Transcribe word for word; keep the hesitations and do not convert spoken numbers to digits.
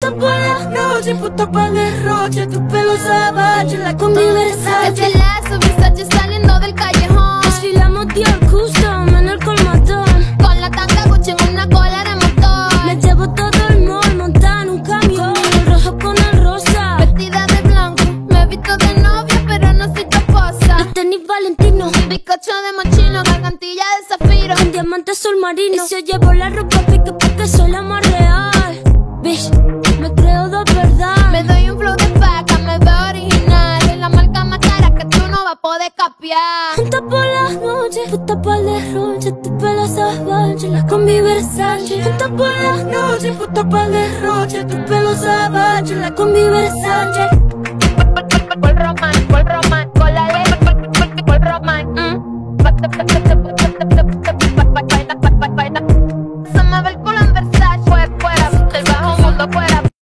Puta por la noche, puta pa' derroche, tu pelo salvaje, la combi Versace. Estilazo, Versace saliendo del callejón. Desfilamos Dior Custom en el colmatón. Con la tanga Gucci en una cola de motor. Me llevo todo el mall montada en un camión. El rojo con el rosa, Vestida de blanco, me he visto de novia pero no soy tu esposa. el tenis Valentino, Bizcocho de mochino, gargantilla de zafiro. con diamante azul marino. Y si yo llevo la ropa pique porque soy la más real. Bitch, me creo de verdad. Me doy un flow de paca, me veo original. Es la marca más cara que tú no vas a poder capiar. Junta por las noches, puta pa' el derroche, tu pelo salvaje, la combi Versace. Junta por las noches, puta pa' el derroche, tu pelo salvaje, la combi Versace.